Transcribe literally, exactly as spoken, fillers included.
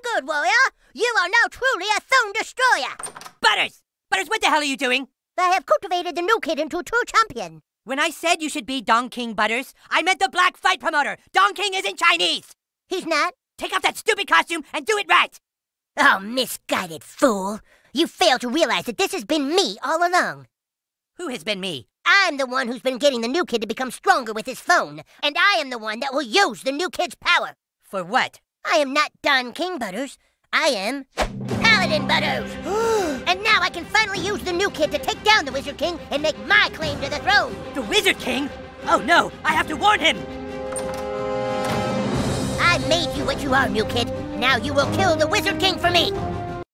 good, warrior. You are now truly a Thone Destroyer. Butters! Butters, what the hell are you doing? I have cultivated the new kid into a true champion. When I said you should be Don King, Butters, I meant the black fight promoter. Don King isn't Chinese. He's not? Take off that stupid costume and do it right. Oh, misguided fool. You fail to realize that this has been me all along. Who has been me? I'm the one who's been getting the new kid to become stronger with his phone. And I am the one that will use the new kid's power. For what? I am not Don King, Butters. I am Paladin Butters. And now I can finally use the new kid to take down the Wizard King and make my claim to the throne. The Wizard King? Oh no, I have to warn him. I made you what you are, new kid. Now you will kill the Wizard King for me.